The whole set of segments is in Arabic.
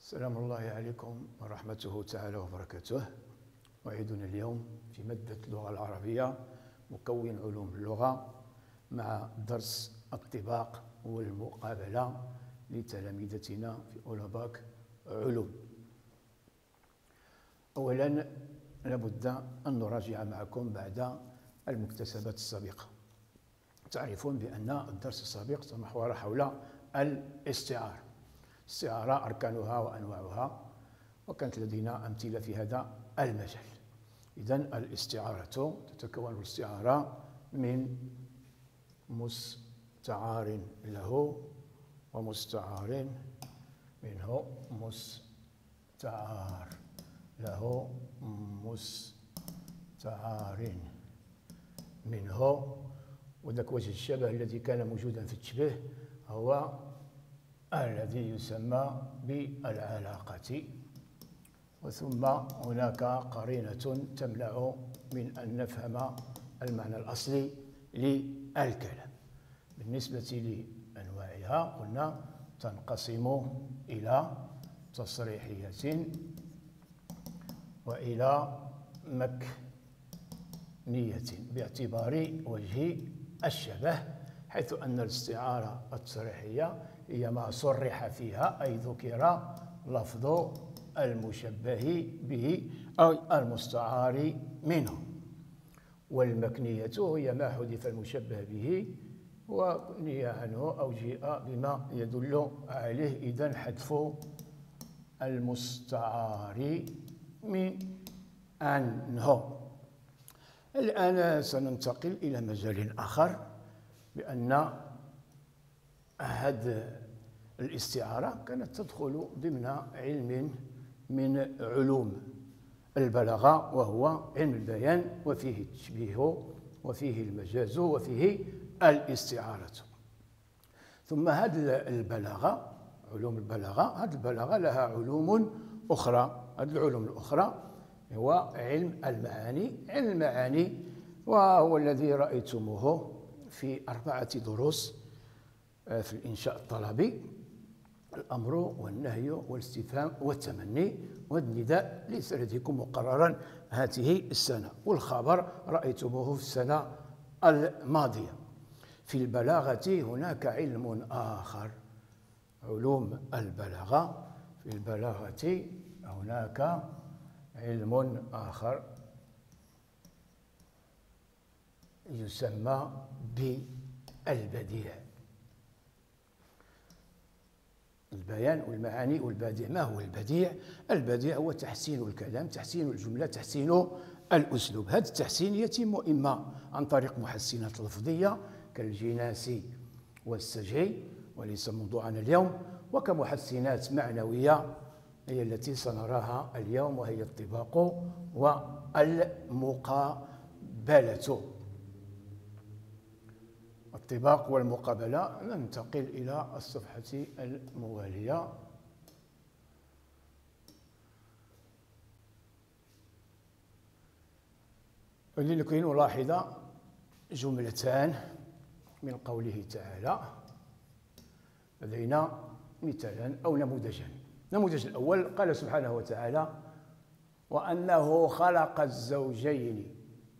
سلام الله عليكم ورحمته تعالى وبركاته. موعدنا اليوم في مادة اللغة العربية مكون علوم اللغة مع درس الطباق والمقابلة لتلامذتنا في أولاباك علوم. أولا لابد أن نراجع معكم بعد المكتسبات السابقة. تعرفون بأن الدرس السابق تمحور حول الاستعارة. الاستعارة أركانها وأنواعها، وكانت لدينا أمثلة في هذا المجال. إذن الاستعارة تتكون الاستعارة من مستعار له ومستعار منه، مستعار له مستعار منه. وذاك وجه الشبه الذي كان موجودا في التشبيه هو الذي يسمى بالعلاقة، وثم هناك قرينة تمنع من أن نفهم المعنى الأصلي للكلام. بالنسبة لأنواعها قلنا تنقسم إلى تصريحية وإلى مكنية باعتبار وجه الشبه، حيث أن الاستعارة التصريحية هي ما صرح فيها أي ذكر لفظ المشبه به أو المستعار منه، والمكنية هي ما حذف المشبه به ونهي عنه أو جيء بما يدل عليه، إذن حذف المستعار عنه. الآن سننتقل إلى مجال آخر، بأن هذه الاستعارة كانت تدخل ضمن علم من علوم البلاغة، وهو علم البيان، وفيه التشبيه وفيه المجاز وفيه الاستعارة. ثم هذه البلاغة، علوم البلاغة، هذه البلاغة لها علوم أخرى. هذه العلوم الأخرى هو علم المعاني. علم المعاني وهو الذي رأيتموه في 4 دروس في الإنشاء الطلبي: الأمر والنهي والاستفهام والتمني والنداء ليس لديكم مقررا هذه السنة، والخبر رأيتموه في السنة الماضية. في البلاغة هناك علم آخر، علوم البلاغة. في البلاغة هناك علم آخر يسمى بالبديع. البيان والمعاني والبديع. ما هو البديع؟ البديع هو تحسين الكلام، تحسين الجملة، تحسين الأسلوب. هذا التحسين يتم إما عن طريق محسنات لفظية كالجناس والسجع، وليس موضوعنا اليوم، وكمحسنات معنوية هي التي سنراها اليوم، وهي الطباق والمقابلة. الطباق والمقابلة. ننتقل إلى الصفحة الموالية. لكي نلاحظ جملتان من قوله تعالى. لدينا مثالا أو نموذجان. النموذج الأول قال سبحانه وتعالى: وأنه خلق الزوجين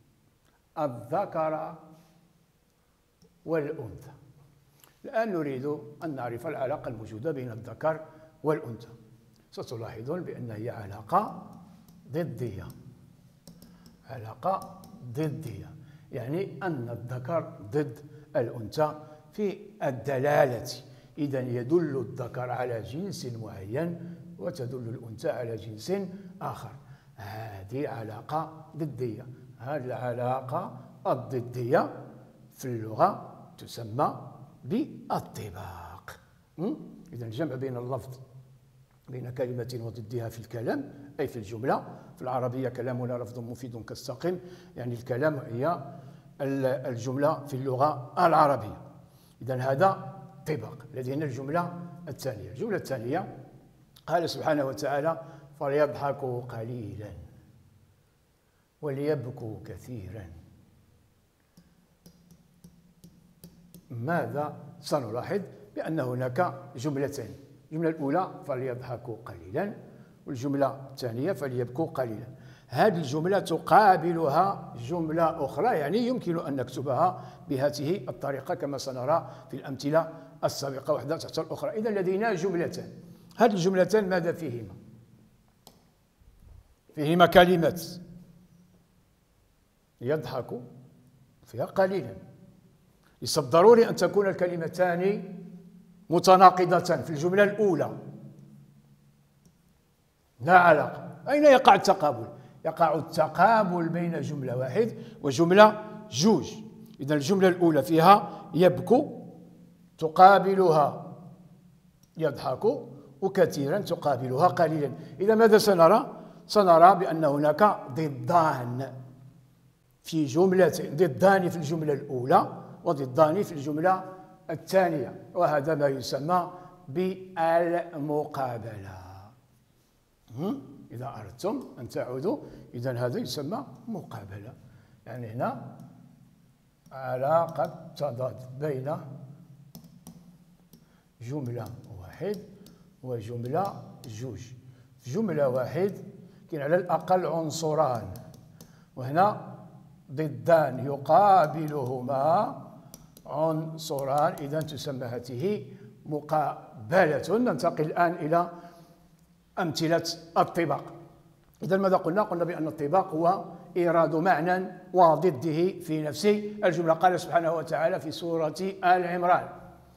الذكر والأنثى. الآن نريد أن نعرف العلاقة الموجودة بين الذكر والأنثى. ستلاحظون بأن هي علاقة ضدية. علاقة ضدية يعني أن الذكر ضد الأنثى في الدلالة. إذن يدل الذكر على جنس معين وتدل الأنثى على جنس آخر. هذه علاقة ضدية. هذه العلاقة الضدية في اللغة تسمى بالطباق. إذن الجمع بين اللفظ، بين كلمة وضدها في الكلام أي في الجملة. في العربية كلامنا لفظ مفيد كالساقم، يعني الكلام هي الجملة في اللغة العربية. إذن هذا طباق. لدينا الجملة الثانية. الجملة الثانية قال سبحانه وتعالى: فليضحكوا قليلا وليبكوا كثيرا. ماذا سنلاحظ؟ بأن هناك جملتين. الجملة الأولى فليضحكوا قليلا، والجملة الثانية فليبكوا قليلا. هذه الجملة تقابلها جملة أخرى، يعني يمكن أن نكتبها بهذه الطريقة كما سنرى في الأمثلة السابقة واحدة تحت الأخرى. إذا لدينا جملتان، هذه الجملتان ماذا فيهما؟ فيهما كلمة يضحك فيها قليلا، ليس ضروري أن تكون الكلمتان متناقضتان في الجملة الأولى، لا علاقة. أين يقع التقابل؟ يقع التقابل بين جملة واحد وجملة جوج. إذا الجملة الأولى فيها يبكو تقابلها يضحك، وكثيرا تقابلها قليلا. إذا ماذا سنرى؟ سنرى بأن هناك ضدان في جملتين، ضدان في الجملة الأولى وضدان في الجملة الثانية، وهذا ما يسمى بالمقابلة. إذا أردتم أن تعودوا، إذا هذا يسمى مقابلة. يعني هنا علاقة تضاد بين جملة واحد وجملة جوج. في جملة واحد كاين على الأقل عنصران، وهنا ضدان يقابلهما عنصران، إذا تسمى هذه مقابلة. ننتقل الآن إلى أمثلة الطباق. إذا ماذا قلنا؟ قلنا بأن الطباق هو إيراد معنى وضده في نفس الجملة. قال سبحانه وتعالى في سورة آل عمران: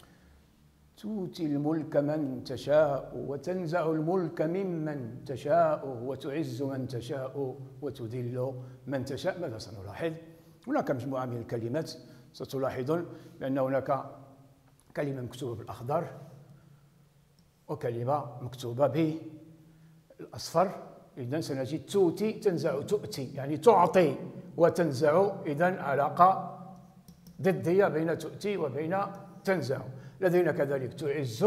تؤتي الملك من تشاء وتنزع الملك ممن تشاء وتعز من تشاء وتذل من تشاء. ماذا سنلاحظ؟ هناك مجموعة من الكلمات ستلاحظون بأن هناك كلمة مكتوبة بالأخضر وكلمة مكتوبة بالأصفر. إذن سنجد تؤتي تنزع تؤتي، يعني تعطي وتنزع، إذن علاقة ضدية بين تؤتي وبين تنزع. لدينا كذلك تعز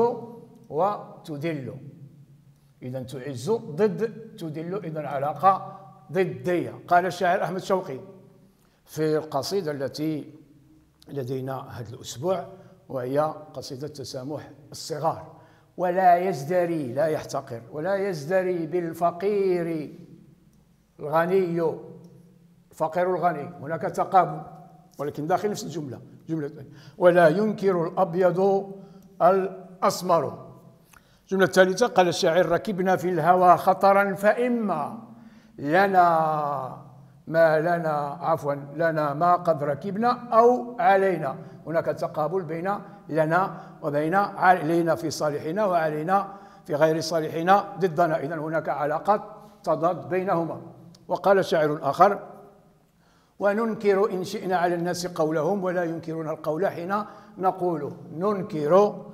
وتذل، إذن تعز ضد تذل، إذن علاقة ضدية. قال الشاعر أحمد شوقي في القصيدة التي لدينا هذا الأسبوع، وهي قصيدة تسامح الصغار: ولا يزدري، لا يحتقر، ولا يزدري بالفقير الغني. الفقير الغني هناك تقابل، ولكن داخل نفس الجملة. جملة ولا ينكر الأبيض الأسمر. الجملة الثالثة قال الشاعر: ركبنا في الهوى خطرا فإما لنا ما لنا، عفوا، لنا ما قد ركبنا أو علينا. هناك تقابل بين لنا وبين علينا في صالحنا وعلينا في غير صالحنا ضدنا. إذن هناك علاقة تضاد بينهما. وقال شاعر آخر: وننكر إن شئنا على الناس قولهم ولا ينكرون القول حين نقول ننكر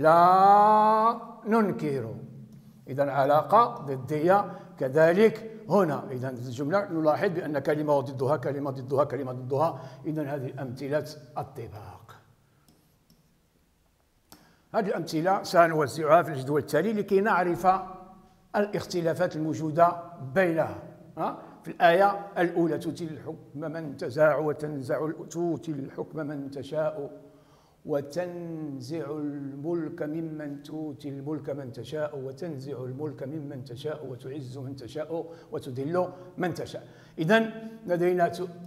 لا ننكر. إذن علاقة ضدية كذلك هنا. إذن الجملة نلاحظ بأن كلمة وضدها كلمة ضدها كلمة ضدها. إذن هذه أمثلة الطباق. هذه الأمثلة سنوزعها في الجدول التالي لكي نعرف الاختلافات الموجودة بينها. في الآية الأولى: تؤتي الحكم من تشاء وتنزع، تؤتي الحكم من تشاء وتنزع الملك ممن، تؤتي الملك من تشاء وتنزع الملك ممن تشاء وتعز من تشاء وتذل من تشاء. إذن لدينا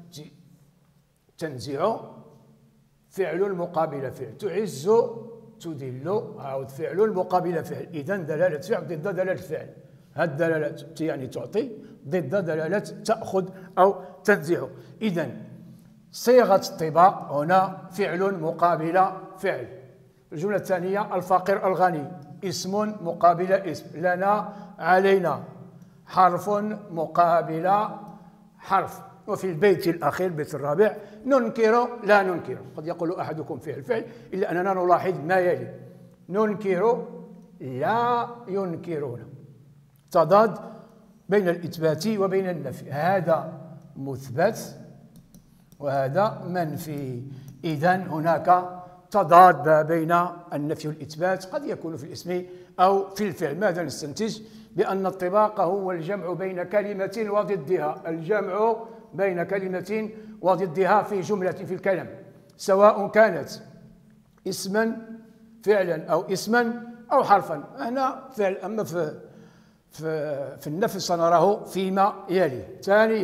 تنزع فعل مقابل فعل، تعز تذل عاود فعل مقابل فعل. إذن دلالة فعل ضد دلالة فعل. هذه الدلالة يعني تعطي ضد دلالة تأخذ أو تنزع. إذن صيغة الطباق هنا فعل مقابل فعل. الجملة الثانية: الفقير الغني، اسم مقابل اسم، لنا علينا، حرف مقابل حرف. وفي البيت الأخير البيت الرابع: ننكر لا ننكر. قد يقول أحدكم فعل فعل، إلا أننا نلاحظ ما يلي: ننكر لا ينكرون. تضاد بين الإثبات وبين النفي، هذا مثبت وهذا منفي. إذن هناك تضاد بين النفي والإثبات، قد يكون في الاسم أو في الفعل. ماذا نستنتج؟ بأن الطباق هو الجمع بين كلمة وضدها، الجمع بين كلمة وضدها في جملة في الكلام، سواء كانت اسما فعلا أو اسما أو حرفا. هنا فعل، أما في النفي سنراه فيما يلي.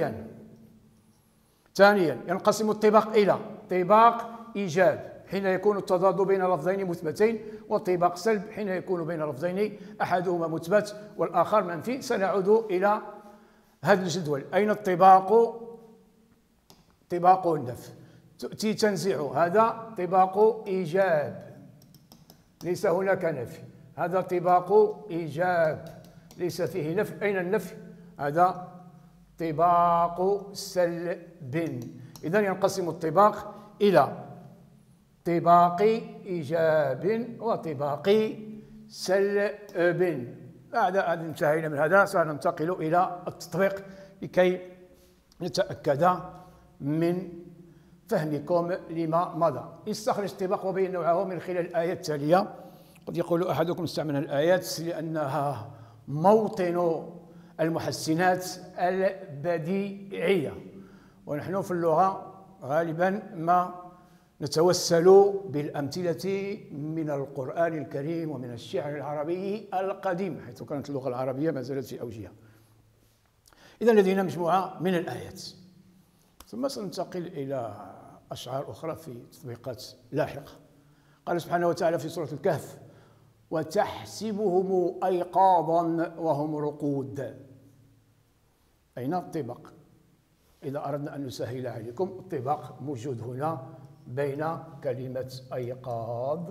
ثانيا ينقسم الطباق إلى طباق إيجاب حين يكون التضاد بين لفظين مثبتين، وطباق سلب حين يكون بين لفظين أحدهما مثبت والآخر منفي. سنعود إلى هذا الجدول. أين الطباق؟ طباق النفي تؤتي تنزع، هذا طباق إيجاب ليس هناك نفي، هذا طباق إيجاب ليس فيه نفي. أين النفي؟ هذا طباق سلب. إذا ينقسم الطباق إلى طباق إيجاب وطباق سلب. بعد أن انتهينا من هذا سننتقل إلى التطبيق لكي نتأكد من فهمكم لما مضى. استخرج الطباق وبين نوعه من خلال الآية التالية. قد يقول أحدكم استعمل الآيات لأنها موطن المحسنات البديعية، ونحن في اللغة غالبا ما نتوسل بالأمثلة من القرآن الكريم ومن الشعر العربي القديم، حيث كانت اللغة العربية ما زالت في أوجها. إذا لدينا مجموعة من الآيات، ثم سننتقل إلى أشعار أخرى في تطبيقات لاحقة. قال سبحانه وتعالى في سورة الكهف: وتحسبهم أيقاظا وهم رقود. أين الطباق؟ إذا أردنا أن نسهل عليكم، الطباق موجود هنا بين كلمة أيقاظ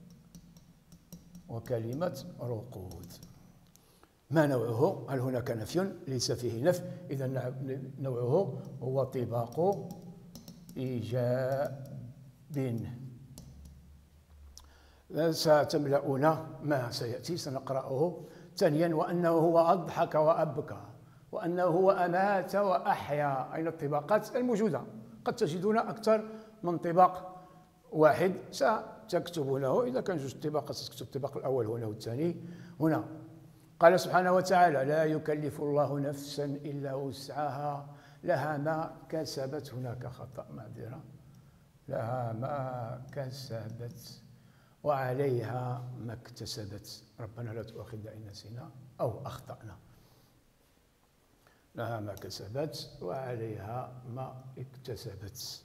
وكلمة رقود. ما نوعه؟ هل هناك نفي؟ ليس فيه نفي، إذا نوعه هو طباق إيجاب. ستملؤون ما سيأتي سنقرأه. ثانيا وأنه هو أضحك وأبكى، وأنه هو أمات وأحيا. أين الطباقات الموجودة؟ قد تجدون أكثر من طباق واحد ستكتبونه. إذا كان جوج طباقات ستكتب الطباق الأول هنا والثاني هنا. قال سبحانه وتعالى: لا يكلف الله نفسا إلا وسعها لها ما كسبت. هناك خطأ، معذرة. لها ما كسبت وعليها ما اكتسبت. ربنا لا تؤاخذنا إن نسينا أو أخطأنا. لها ما كسبت وعليها ما اكتسبت.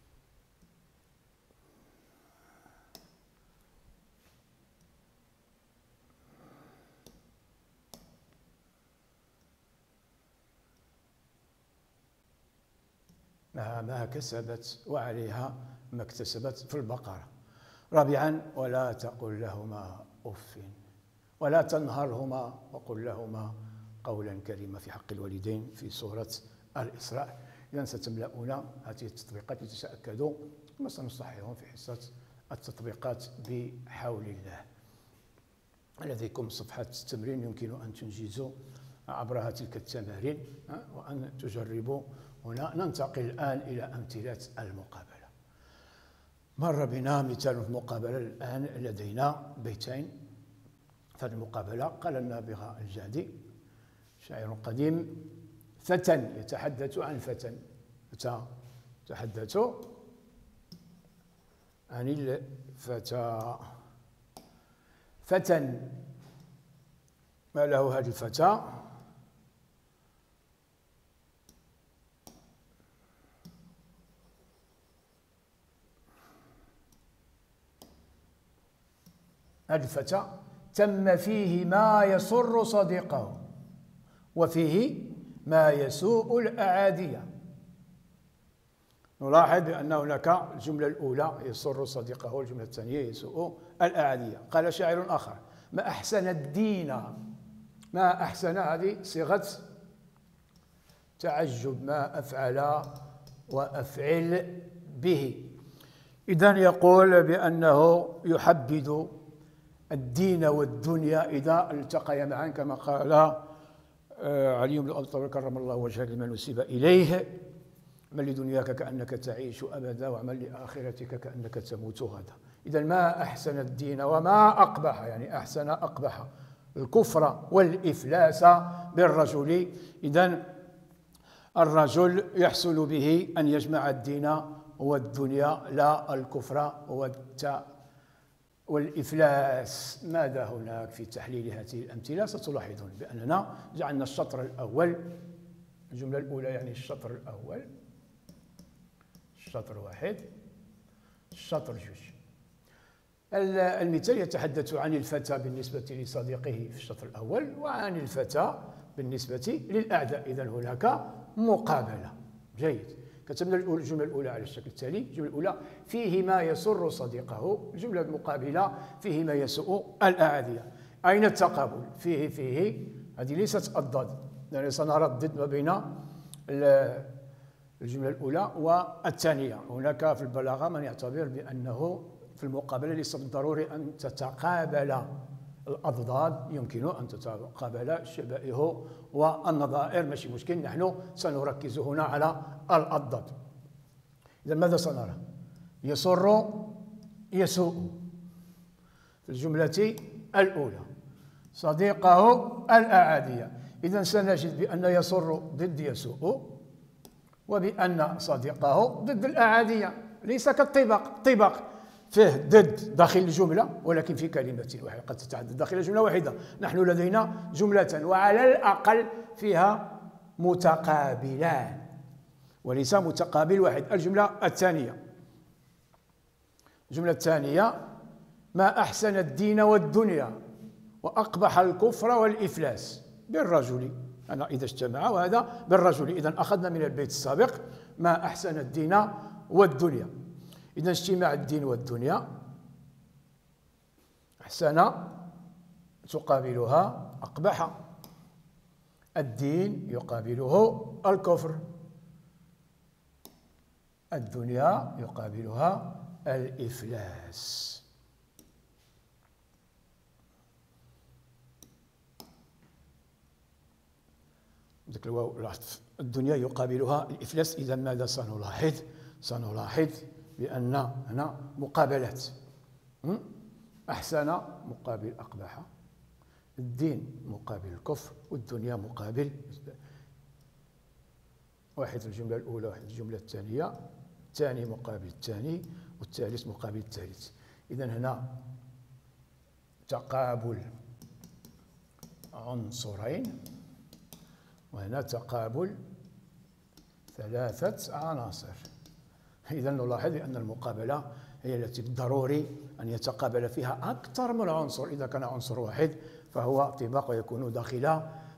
لها ما كسبت وعليها ما اكتسبت في البقرة. رابعا ولا تقل لهما أف ولا تنهرهما وقل لهما قولا كريما في حق الوالدين في سورة الإسراء. إذا ستملؤون هذه التطبيقات لتتأكدوا، ثم سنصححهم في حصة التطبيقات بحول الله. لديكم صفحة التمرين يمكن أن تنجزوا عبرها تلك التمارين وأن تجربوا. هنا ننتقل الآن إلى أمثلة المقابلة. مر بنا مثال في المقابلة. الآن لدينا بيتين في المقابلة. قال النابغة الجعدي شاعر قديم: فتى يتحدث عن فتى. يتحدث عن الفتى. فتى، ما له هذا الفتى؟ هذا الفتى تم فيه ما يسر صديقه وفيه ما يسوء الأعادية. نلاحظ بأن هناك الجملة الأولى يسر صديقه والجملة الثانية يسوء الأعادية. قال شاعر آخر: ما أحسن الدين. ما أحسن هذه صيغة تعجب، ما أفعل وأفعل به. إذن يقول بأنه يحبذ الدين والدنيا إذا التقيا معا، كما قال علي بن أبي طالب كرم الله وجهه لمن نسب إليه: اعمل لدنياك كأنك تعيش أبدا واعمل لآخرتك كأنك تموت غدا. إذن ما أحسن الدين وما أقبح، يعني أحسن أقبح الكفر والإفلاس بالرجل. إذن الرجل يحصل به أن يجمع الدين والدنيا لا الكفر والإفلاس. ماذا هناك في تحليل هذه الأمثلة؟ ستلاحظون بأننا جعلنا الشطر الأول، الجملة الأولى يعني الشطر الأول، الشطر واحد، الشطر جوج. المثال يتحدث عن الفتى بالنسبة لصديقه في الشطر الأول، وعن الفتى بالنسبة للأعداء. إذن هناك مقابلة. جيد. كتبنا الجملة الأولى على الشكل التالي. الجملة الأولى: فيه ما يسر صديقه. الجملة المقابلة: فيه ما يسوء الأعادية. أين التقابل؟ فيه هذه ليست الضد، يعني سنرى الضد ما بين الجملة الأولى والثانية. هناك في البلاغة من يعتبر بأنه في المقابلة ليس بالضروري أن تتقابل الأضداد، يمكن أن تتقابل الشبائه والنظائر، ماشي مشكل. نحن سنركز هنا على الأضداد. إذا ماذا سنرى؟ يسر يسوء في الجملة الأولى، صديقه الأعادية. إذا سنجد بأن يسر ضد يسوء، وبأن صديقه ضد الأعادية. ليس كالطبق، طبق فيه ضد داخل الجملة، ولكن في كلمة واحدة، قد تتعدد داخل جملة واحدة. نحن لدينا جملة وعلى الأقل فيها متقابلان وليس متقابل واحد. الجملة الثانية، الجملة الثانية: ما أحسن الدين والدنيا وأقبح الكفر والإفلاس بالرجل. أنا إذا اجتمع، وهذا بالرجل. إذا أخذنا من البيت السابق ما أحسن الدين والدنيا. إذا اجتماع الدين والدنيا، أحسن تقابلها أقبح، الدين يقابله الكفر، الدنيا يقابلها الإفلاس. ذكر الواو العطف. الدنيا يقابلها الإفلاس. إذا ماذا سنلاحظ؟ سنلاحظ بأن هنا مقابلات. أحسن مقابل أقبح، الدين مقابل الكفر، والدنيا مقابل واحد في الجملة الأولى، واحد في الجملة الثانية، الثاني مقابل الثاني، والثالث مقابل الثالث. إذن هنا تقابل عنصرين، وهنا تقابل ثلاثة عناصر. إذا نلاحظ أن المقابلة هي التي بالضروري أن يتقابل فيها أكثر من عنصر. إذا كان عنصر واحد فهو طباق ويكون داخل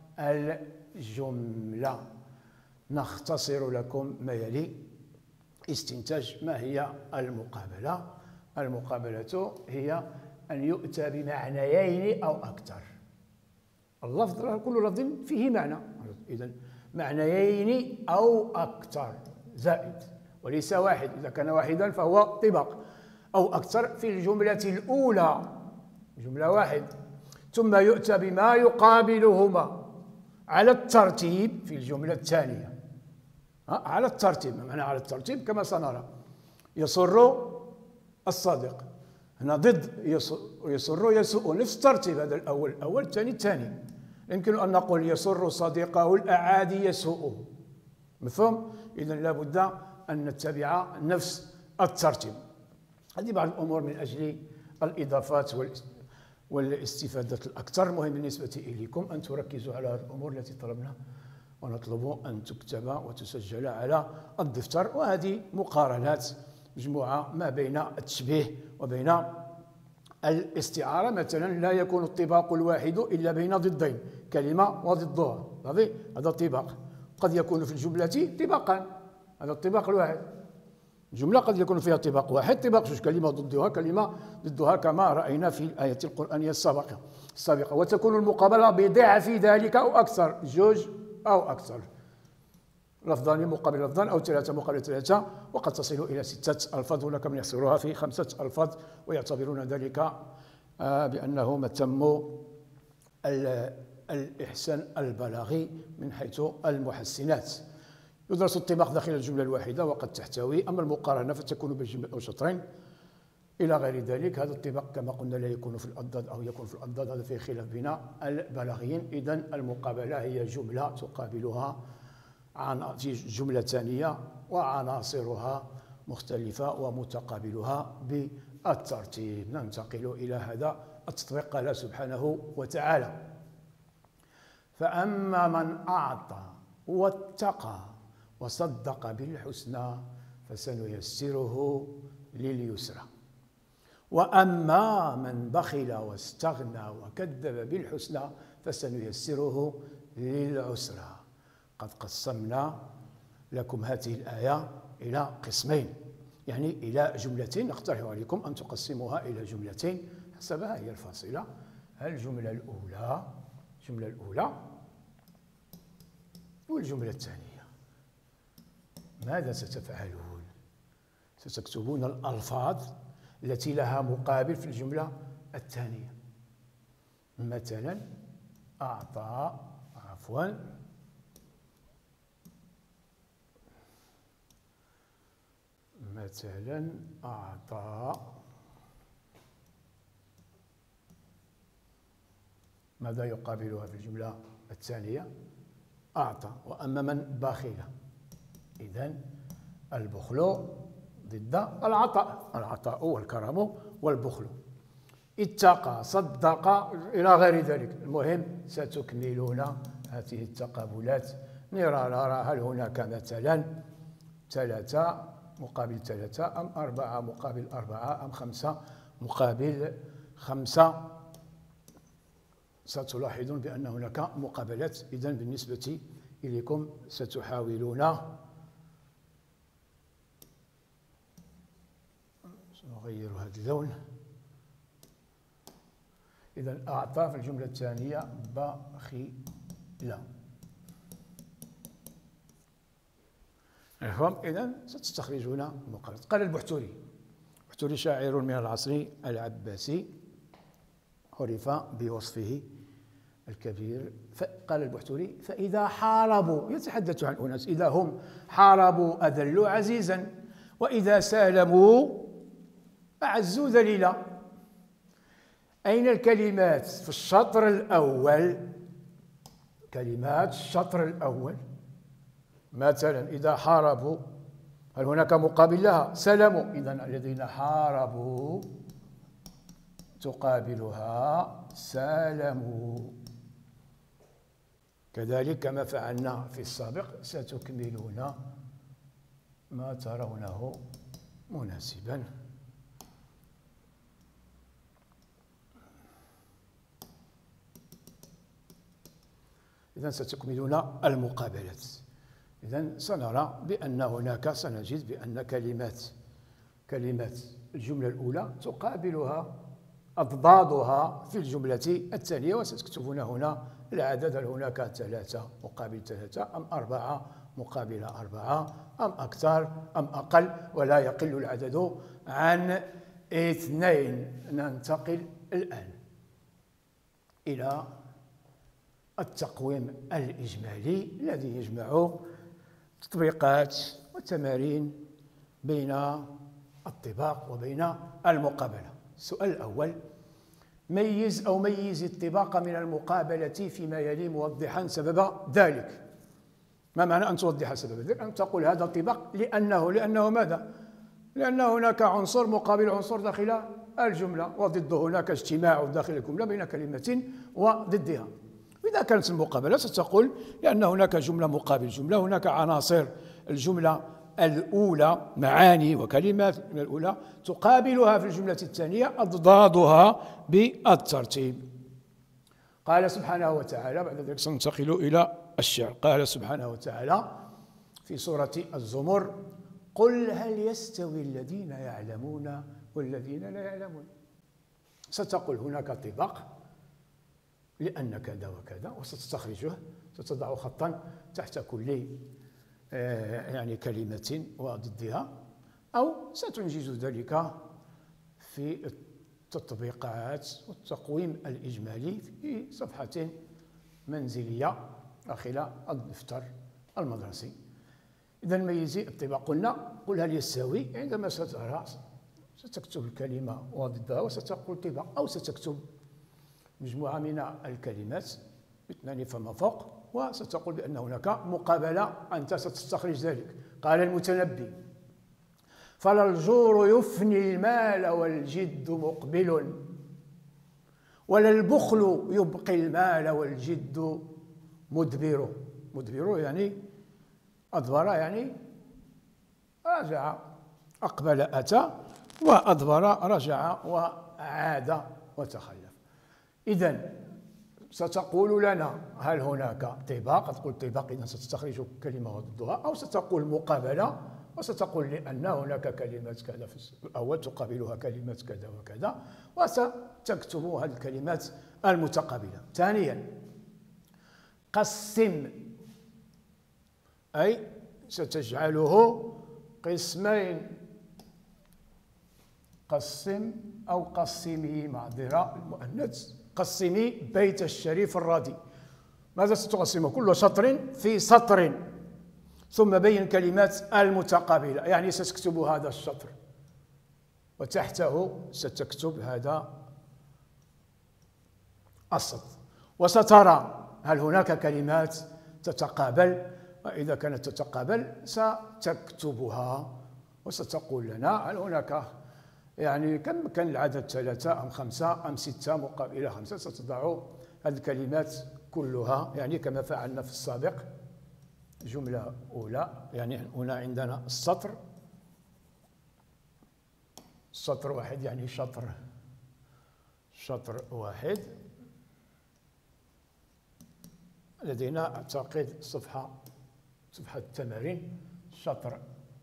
الجملة. نختصر لكم ما يلي. استنتاج: ما هي المقابلة؟ المقابلة هي أن يؤتى بمعنيين أو أكثر. اللفظ، كل لفظ فيه معنى، إذن معنيين أو أكثر زائد، وليس واحد. إذا كان واحدا فهو طباق، أو أكثر في الجملة الأولى، جملة واحد، ثم يؤتى بما يقابلهما على الترتيب في الجملة الثانية. على الترتيب، ما معنى على الترتيب؟ كما سنرى: يسر الصادق، هنا ضد يسر يسوء، نفس الترتيب، هذا الأول الأول، الثاني الثاني. يمكن أن نقول يسر صديقه الأعادي يسوءه. مفهوم؟ إذا لابد أن نتبع نفس الترتيب. هذه بعض الأمور من أجل الإضافات والاستفادة الأكثر. مهم بالنسبة إليكم أن تركزوا على هذه الأمور التي طلبنا ونطلب أن تكتب وتسجل على الدفتر. وهذه مقارنات مجموعة ما بين التشبيه وبين الاستعارة. مثلا: لا يكون الطباق الواحد إلا بين ضدين، كلمة وضدها، هذا طباق. قد يكون في الجملة طباقان، هذا الطباق الواحد. الجملة قد يكون فيها طباق واحد، طباق جوج، كلمة ضدها، كلمة ضدها، كما رأينا في الآية القرآنية السابقة. وتكون المقابلة بضعف ذلك أو أكثر، جوج أو أكثر، لفظان مقابل لفظان، أو ثلاثة مقابل ثلاثة، وقد تصل إلى 6 ألفاظ. هناك من يحصرها في 5 ألفاظ ويعتبرون ذلك بأنه متم الإحسان البلاغي من حيث المحسنات. يدرس الطباق داخل الجملة الواحدة وقد تحتوي، أما المقارنة فتكون بالجملة أو شطرين إلى غير ذلك. هذا الطباق كما قلنا لا يكون في الأضداد أو يكون في الأضداد، هذا فيه خلاف بين البلاغيين. إذن المقابلة هي جملة تقابلها في جملة ثانية وعناصرها مختلفة ومتقابلها الترتيب. ننتقل إلى هذا التطبيق. قال سبحانه وتعالى: فأما من أعطى واتقى وصدق بالحسنى فسنيسره لليسرى، وأما من بخل واستغنى وكذب بالحسنى فسنيسره للعسرى. قد قسمنا لكم هذه الآية إلى قسمين، يعني إلى جملتين. نقترح عليكم أن تقسموها إلى جملتين حسب هي الفاصلة. الجملة الأولى والجملة الثانية. ماذا ستفعلون؟ ستكتبون الألفاظ التي لها مقابل في الجملة الثانية. مثلا أعطى، ماذا يقابلها في الجملة الثانية؟ أعطى. وأما من بخل، إذن البخل ضد العطاء والكرم والبخل. اتقى، صدق، إلى غير ذلك. المهم ستكملون هذه التقابلات. نرى هل هناك مثلا 3 مقابل 3 أم 4 مقابل 4 أم 5 مقابل 5. ستلاحظون بأن هناك مقابلات. إذن بالنسبة إليكم ستحاولون، سنغير هذا اللون. إذن أعطى في الجملة الثانية بخيل. إذن ستستخرجون المقابلات. قال البحتري شاعر من العصر العباسي، عرف بوصفه الكبير. قال البحتري: فإذا حاربوا، يتحدث عن أناس، إذا هم حاربوا أذلوا عزيزا، وإذا سالموا أعزوا ذليلا. أين الكلمات في الشطر الأول؟ كلمات الشطر الأول. مثلا إذا حاربوا، هل هناك مقابل لها؟ سلموا. إذن الذين حاربوا تقابلها سالموا. كذلك كما فعلنا في السابق ستكملون ما ترونه مناسبا. إذن ستكملون المقابلات. إذن سنرى بأن هناك، سنجد بأن كلمات الجملة الأولى تقابلها أضدادها في الجملة الثانية. وستكتبون هنا العدد، هل هناك 3 مقابل 3 أم 4 مقابل 4 أم أكثر أم أقل، ولا يقل العدد عن 2. ننتقل الآن إلى التقويم الإجمالي الذي يجمع تطبيقات وتمارين بين الطباق وبين المقابلة. السؤال الأول: ميز الطباق من المقابلة فيما يلي موضحا سبب ذلك. ما معنى أن توضح سبب ذلك؟ أن تقول هذا الطباق لأنه ماذا؟ لأن هناك عنصر مقابل عنصر داخل الجملة، وضده هناك اجتماع داخل الجملة بين كلمة وضدها. إذا كانت المقابلة ستقول لأن هناك جملة مقابل جملة، هناك عناصر الجملة الأولى، معاني وكلمات من الأولى تقابلها في الجملة الثانية أضدادها بالترتيب. قال سبحانه وتعالى، بعد ذلك سننتقل إلى الشعر. قال سبحانه وتعالى في سورة الزمر: قل هل يستوي الذين يعلمون والذين لا يعلمون. ستقول هناك طباق لأن كذا وكذا، وستستخرجه، ستضع خطا تحت كل يعني كلمة وضدها، أو ستنجز ذلك في التطبيقات والتقويم الإجمالي في صفحة منزلية داخل الدفتر المدرسي. إذا ميزي الطباق. قلنا قل هل يستوي، عندما سترى ستكتب الكلمة وضدها وستقول طباق، أو ستكتب مجموعة من الكلمات 2 فما فوق وستقول بأن هناك مقابلة، أنت ستستخرج ذلك. قال المتنبي: فلا الجور يفني المال والجد مقبل، ولا البخل يبقي المال والجد مدبر. مدبر يعني أدبر، يعني رجع، أقبل أتى، وأدبر رجع وعاد وتخلف. إذن ستقول لنا هل هناك طباق؟ تقول طباق، إذن ستستخرج كلمة ضدها، أو ستقول مقابلة وستقول لأن هناك كلمات كذا في الأول تقابلها كلمات كذا وكذا، وستكتب هذه الكلمات المتقابلة. ثانيا، قسم، أي ستجعله قسمين. قسم أو قسمي، معذرة المؤنث، قسمي بيت الشريف الردي. ماذا ستقسمه؟ كل شطر في سطر، ثم بين الكلمات المتقابلة. يعني ستكتب هذا الشطر وتحته ستكتب هذا السطر، وسترى هل هناك كلمات تتقابل، وإذا كانت تتقابل ستكتبها وستقول لنا هل هناك، يعني كم كان العدد، 3 أم 5 أم 6 مقابل 5، ستضع هذه الكلمات كلها، يعني كما فعلنا في السابق. جملة أولى، يعني هنا عندنا السطر، سطر واحد يعني شطر واحد. لدينا أعتقد صفحة التمارين، شطر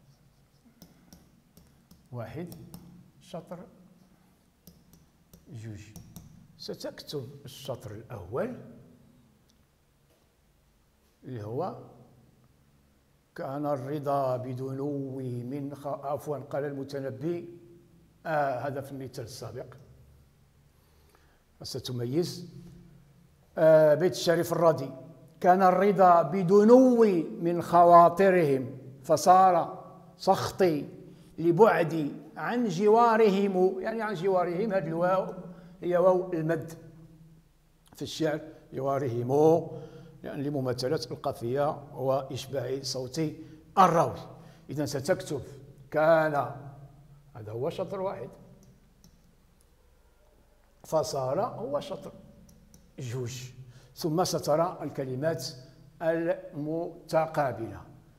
واحد، شطر جوج. ستكتب الشطر الأول اللي هو كان الرضا بدنو من عفوا قال المتنبي، هذا في المثال السابق. ستميز بيت الشريف الردي: كان الرضا بدنو من خواطرهم، فصار سخطي لبعدي عن جوارهم. يعني عن جوارهم، هذه الواو هي واو المد في الشعر، جوارهم، يعني لمماثلة القافية وإشباع صوت الراوي. إذن ستكتب كان، هذا هو شطر واحد، فصار هو شطر جوج، ثم سترى الكلمات المتقابلة.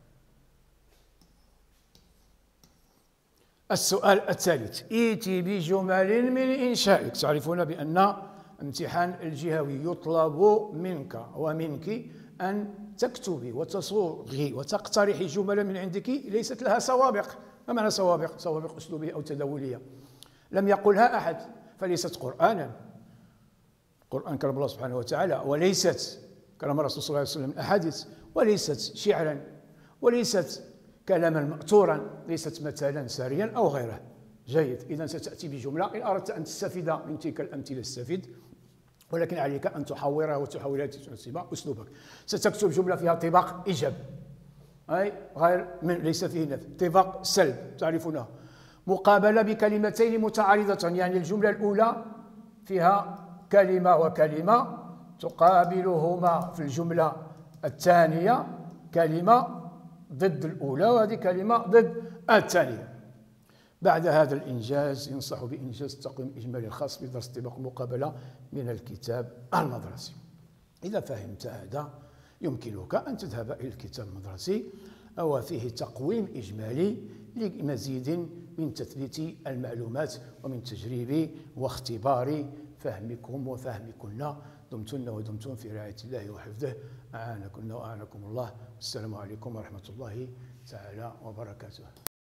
السؤال الثالث: ائتي بجمل من إنشائك. تعرفون بأن امتحان الجهوي يطلب منك ومنك أن تكتبي وتصوغي وتقترحي جملا من عندك ليست لها سوابق. ما معنى سوابق؟ سوابق أسلوبية أو تداولية لم يقلها أحد، فليست قرآنا. القرآن كلام الله سبحانه وتعالى، وليست كلام الرسول صلى الله عليه وسلم الأحاديث، وليست شعرا، وليست كلاما مأثورا، ليست مثلا ساريا أو غيره. جيد، إذن ستأتي بجملة. إن أردت أن تستفيد من تلك الأمثلة استفيد، ولكن عليك أن تحورها وتحولها لتناسب أسلوبك. ستكتب جملة فيها طباق إيجاب، أي غير من ليس فيه نفي. طباق سلب تعرفونه، مقابلة بكلمتين متعارضة، يعني الجملة الأولى فيها كلمة وكلمة تقابلهما في الجملة الثانية كلمة ضد الأولى، وهذه كلمة ضد الثانية. بعد هذا الإنجاز ينصح بإنجاز التقويم الإجمالي الخاص بدرس طباق المقابلة من الكتاب المدرسي. إذا فهمت هذا يمكنك أن تذهب إلى الكتاب المدرسي، وفيه تقويم إجمالي لمزيد من تثبيت المعلومات ومن تجريب واختبار فهمكم وفهمكن. دمتن ودمتم في رعاية الله وحفظه، أعانكن وأعانكم الله. والسلام عليكم ورحمة الله تعالى وبركاته.